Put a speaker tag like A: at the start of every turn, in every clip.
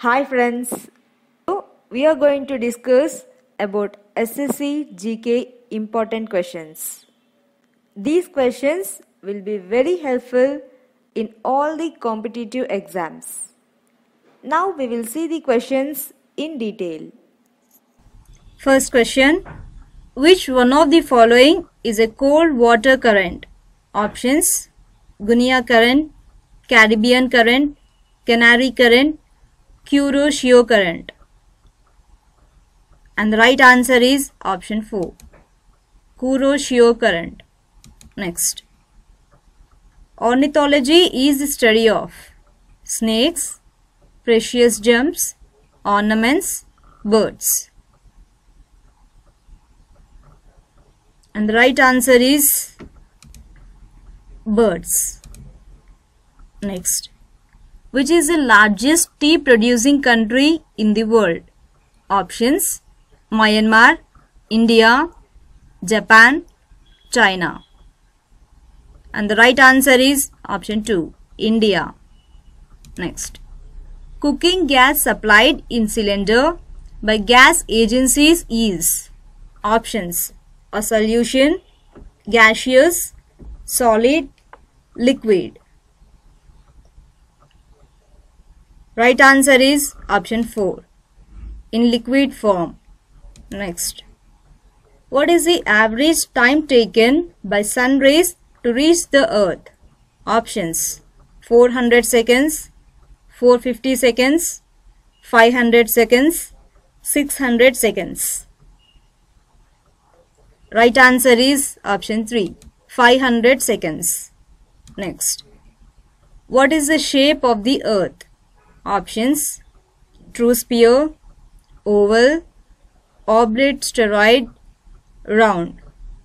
A: Hi friends, so we are going to discuss about SSC GK important questions. These questions will be very helpful in all the competitive exams. Now we will see the questions in detail.
B: First question. Which one of the following is a cold water current? Options: Guinea current, Caribbean current, Canary current, Kuroshio current. And the right answer is option 4. Kuroshio current. Next. Ornithology is the study of snakes, precious gems, ornaments, birds. And the right answer is birds. Next. Which is the largest tea producing country in the world? Options: Myanmar, India, Japan, China. And the right answer is option 2, India. Next. Cooking gas supplied in cylinder by gas agencies is options: a solution, gaseous, solid, liquid. Right answer is option 4, in liquid form. Next. What is the average time taken by sun rays to reach the earth? Options: 400 seconds, 450 seconds, 500 seconds, 600 seconds. Right answer is option 3, 500 seconds. Next. What is the shape of the earth? Options: true sphere, oval, oblate spheroid, round.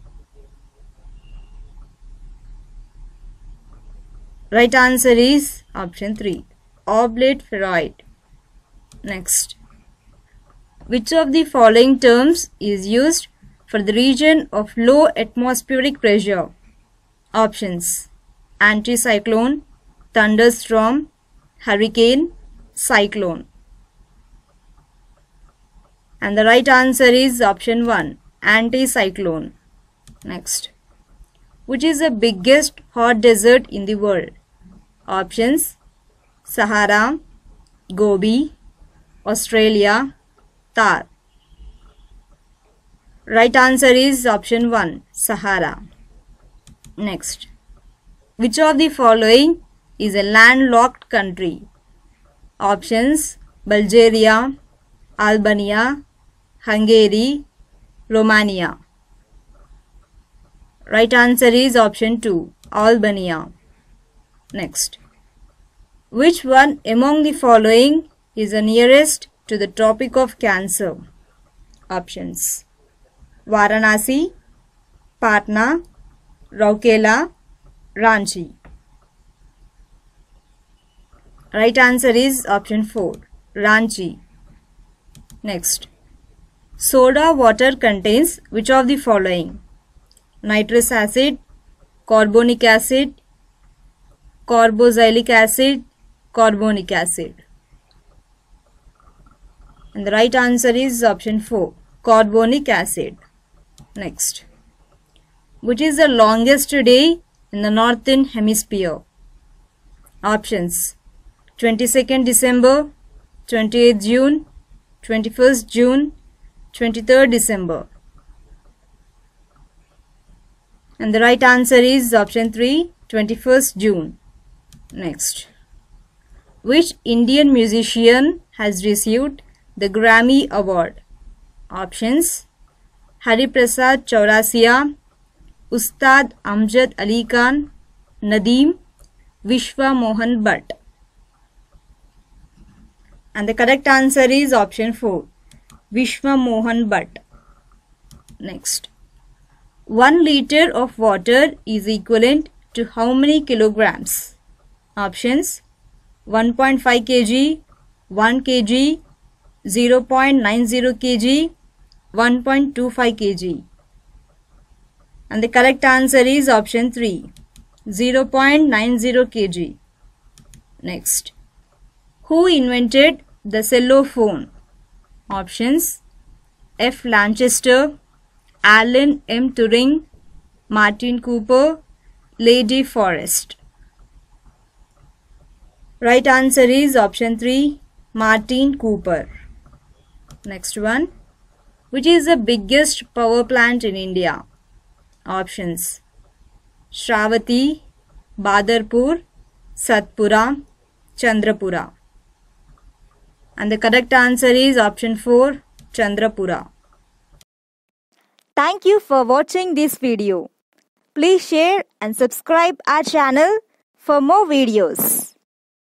B: Right answer is option 3, oblate spheroid. Next. Which of the following terms is used for the region of low atmospheric pressure? Options: anticyclone, thunderstorm, hurricane, cyclone. And the right answer is option 1, anticyclone. Next. Which is the biggest hot desert in the world? Options: Sahara, Gobi, Australia, Thar. Right answer is option 1, Sahara. Next. Which of the following is a landlocked country? Options: Bulgaria, Albania, Hungary, Romania. Right answer is option 2, Albania. Next. Which one among the following is the nearest to the Tropic of Cancer? Options: Varanasi, Patna, Rourkela, Ranchi. Right answer is option 4, Ranchi. Next. Soda water contains which of the following? Nitrous acid, carbonic acid, carboxylic acid, carbonic acid. And the right answer is option 4, carbonic acid. Next. Which is the longest day in the northern hemisphere? Options: 22nd December, 28th June, 21st June, 23rd December. And the right answer is option 3, 21st June. Next. Which Indian musician has received the Grammy Award? Options: Hariprasad Chaurasia, Ustad Amjad Ali Khan, Nadeem, Vishwa Mohan Bhatt. And the correct answer is option 4, Vishwa Mohan Bhatt. Next. 1 liter of water is equivalent to how many kilograms? Options: 1.5 kg, 1 kg, 0.90 kg, 1.25 kg. And the correct answer is option 3, 0.90 kg. Next. Who invented The Cellophone. Options: F. Lanchester, Alan M. Turing, Martin Cooper, Lady Forrest. Right answer is option 3, Martin Cooper. Next one. Which is the biggest power plant in India? Options: Shravati, Badarpur, Satpura, Chandrapura. And the correct answer is option 4, Chandrapura.
A: Thank you for watching this video. Please share and subscribe our channel for more videos.